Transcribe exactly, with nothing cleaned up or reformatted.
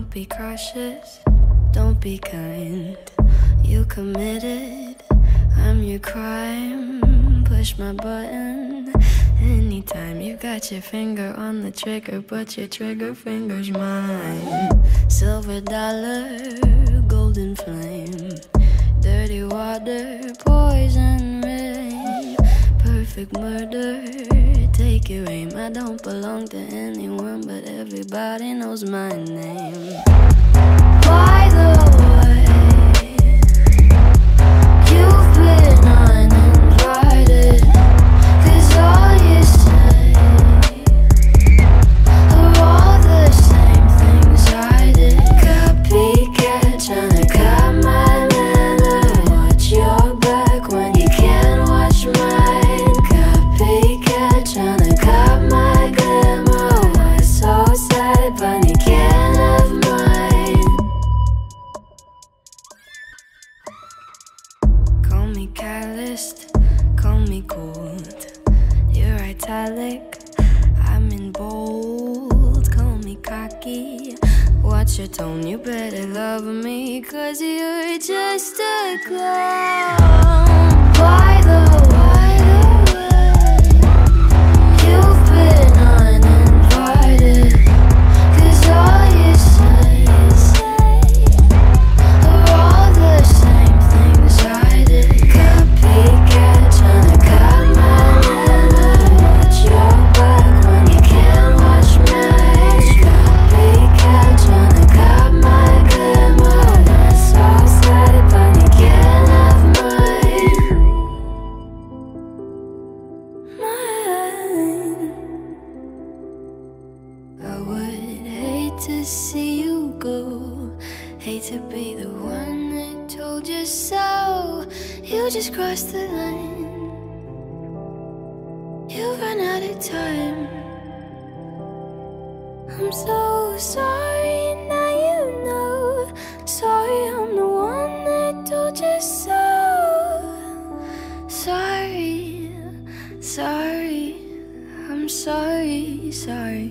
Don't be cautious, don't be kind. You committed, I'm your crime. Push my button anytime. You got your finger on the trigger, but your trigger finger's mine. Silver dollar, golden flame, dirty water, poison rain, perfect murder, take your aim. I don't belong to anyone, but everybody knows my name. By the way, you've been uninvited, 'cause all you say are all the same things I did. Copycat, tryna cut my manner. Watch your back when you can't watch mine. Copycat, tryna cut my glamour. Why so sad, but you can't have mine. Call me calloused, call me cold. You're italic, I'm in bold. Call me cocky, watch your tone. You better love me, 'cause you're just a clown. By the way, you've been uninvited, 'cause all you say are all the same things I did. Copycat, tryna cut my manner. Watch your back when you can't watch mine. Copycat, tryna cut my glamour. That's so sad, but you can't have mine. Mine. I would hate to see you go, hate to be the one that told you so. You just crossed the line, you ran out of time. I'm so sorry, now you know. Sorry, I'm the one that told you so. Sorry, sorry, I'm sorry, sorry.